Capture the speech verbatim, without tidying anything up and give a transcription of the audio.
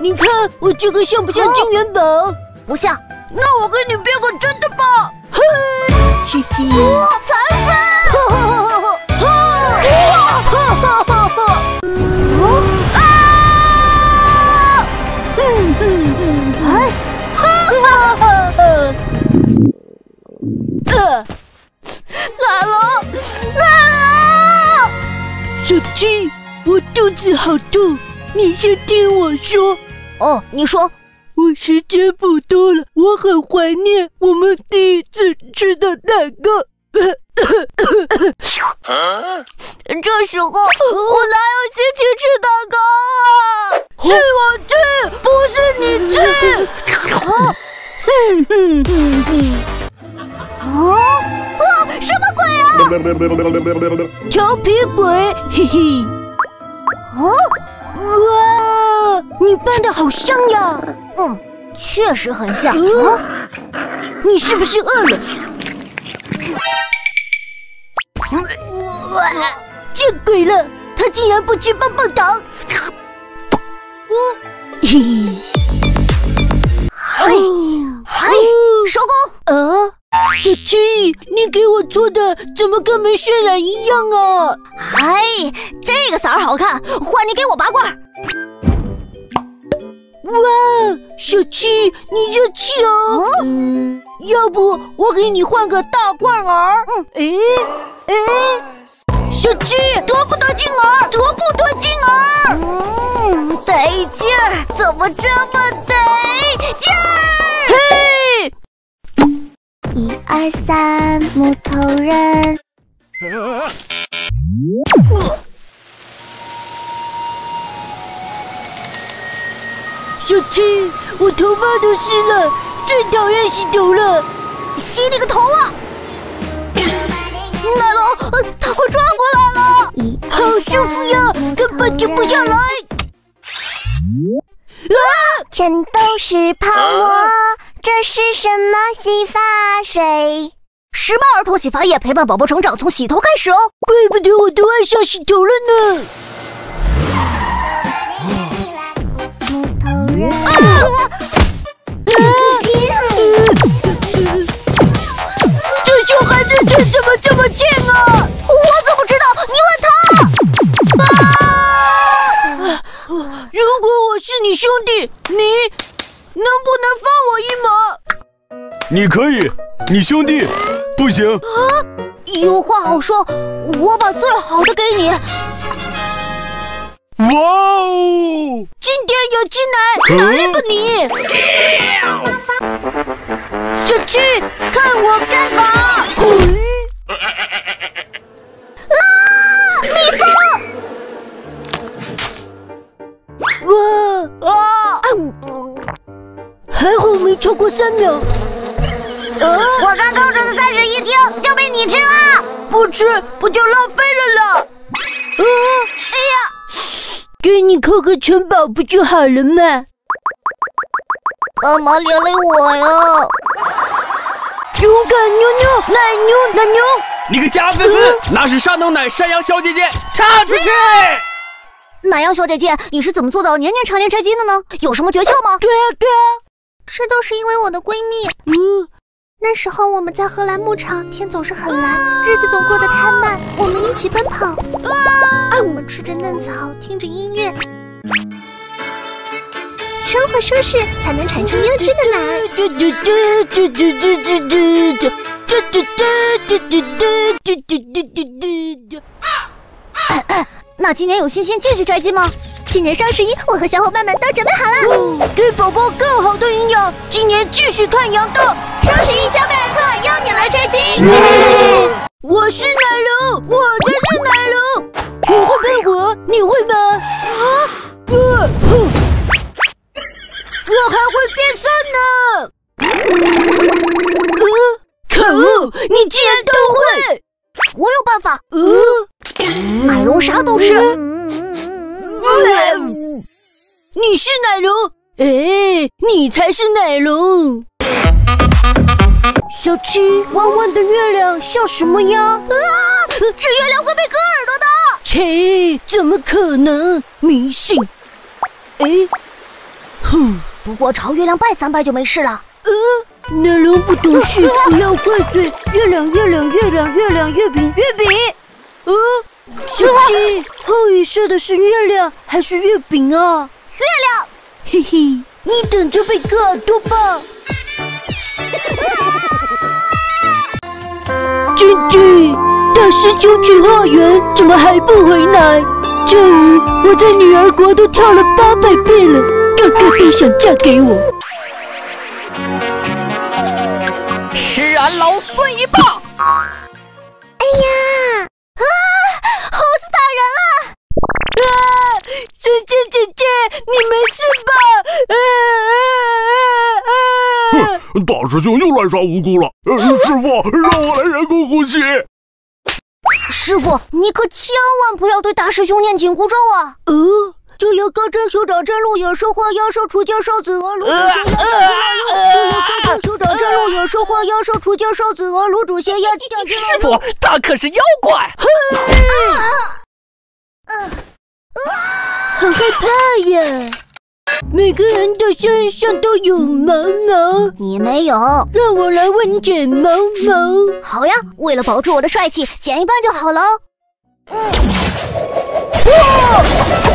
你看我这个像不像金元宝？ 不像。 那我给你编个真的吧。嘿，嘿嘿。 哇，残分！ 嗯嗯嗯，哎，哈哈哈！呃，来了，来了！小七，我肚子好痛，你先听我说。 哦，你说。 我时间不多了，我很怀念我们第一次吃的蛋糕。 这时候我哪有心情吃蛋糕啊？ 是我吃，不是你吃。哼哼哼哼。 啊啊！什么鬼啊？ 调皮鬼，嘿嘿。 哦， 哇，你扮的好像呀。 嗯，确实很像。 啊，你是不是饿了？见鬼了，他竟然不吃棒棒糖！我，嘿， 嘿，嘿，收工。 啊，小七，你给我做的怎么跟没渲染一样啊？ 哎，这个色儿好看，换你给我拔罐。 哇，小七，你热气哦。嗯，要不我给你换个大罐儿？嗯，哎哎，小七，得不得劲儿？得不得劲儿？ 嗯，得劲儿，怎么这么得劲儿？ 嘿， 一二三，木头人。 小七，我头发都湿了，最讨厌洗头了。 洗你个头啊！奶龙，他快转过来了， 好舒服呀，根本停不下来。啊！ 全都是泡沫，这是什么洗发水？十八儿童洗发液陪伴宝宝成长，从洗头开始哦。 怪不得我都爱上洗头了呢。 啊！ 这熊孩子腿怎么这么贱啊？ 我怎么知道？你问他。 啊！如果我是你兄弟，你能不能放我一马？ 你可以，你兄弟不行。 啊！有话好说，我把最好的给你。 哇哦！ 今天有鸡奶，哪来不你？小七，看我干嘛！ 啊！蜜蜂！哇啊！还好没超过三秒。 啊！我刚刚说的三室一厅就被你吃了， 不吃不就浪费了啦？啊！ 哎呀！ 给你扣个城堡不就好了吗？ 干嘛连累我呀？ 勇敢牛牛，奶牛奶牛！ 你个假粉丝，那是山东奶山羊小姐姐，插出去！ 奶羊小姐姐，你是怎么做到年年常年摘金的呢？有什么诀窍吗？ 对啊对啊， 这都是因为我的闺蜜。 嗯， 那时候我们在荷兰牧场，天总是很蓝，日子总过得太慢。我们一起奔跑，啊，我们吃着嫩草，听着音乐，生活舒适，才能产出优质的奶。 嘟嘟嘟嘟嘟嘟嘟嘟嘟嘟嘟嘟嘟嘟嘟嘟嘟嘟。 那今年有信心继续摘金吗？ 今年双十一，我和小伙伴们都准备好了， 给宝宝更好的营养。今年继续看羊的双十一加倍课，邀你来摘金。 我是奶龙，我才是奶龙。我会喷火，你会吗？啊！呃，哼，我还会变身呢。呃，可恶，你竟然都会！ 我有办法。 呃， 奶龙啥都是。 你是奶龙，哎，你才是奶龙。小七，弯弯的月亮像什么呀？啊， 这月亮会被割耳朵的。 切，怎么可能？迷信。哎， 哼， 不过朝月亮拜三拜就没事了。 呃，哪龙不懂事，不要怪罪。月亮，月亮，月亮，月亮，月饼，月饼。呃，小七，后羿射的是月亮还是月饼啊？ 月亮。 嘿嘿，你等着被割耳朵吧。君君，大师兄去化缘，怎么还不回来？这舞我在女儿国都跳了八百遍了，个个都想嫁给我。 吃俺老孙一棒！ 哎呀！啊！猴子打人了！ 啊！神仙姐姐，你没事吧？啊啊啊啊！ 大师兄又滥杀无辜了。呃，师傅，让我来人工呼吸。 师傅，你可千万不要对大师兄念紧箍咒啊！ 呃，这由高真酋长真鹿野兽化妖兽除剑少子娥炉主仙压这由高真酋长真鹿野兽化妖兽除剑少子娥炉主仙压师傅，他可是妖怪！ 好害怕呀！每个人的身上都有毛毛， 你没有， 让我来问剪毛毛。 好呀，为了保住我的帅气，剪一半就好了。嗯，哇！